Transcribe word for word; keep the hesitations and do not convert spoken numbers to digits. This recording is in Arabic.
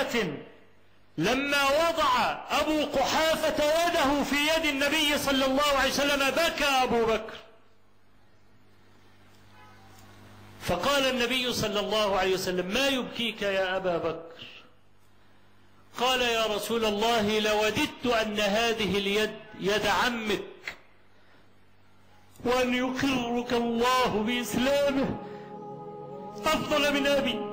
رواية لما وضع أبو قحافة يده في يد النبي صلى الله عليه وسلم بكى أبو بكر، فقال النبي صلى الله عليه وسلم: ما يبكيك يا أبا بكر؟ قال: يا رسول الله، لوددت أن هذه اليد يد عمك، وأن يقرك الله بإسلامه أفضل من أبي.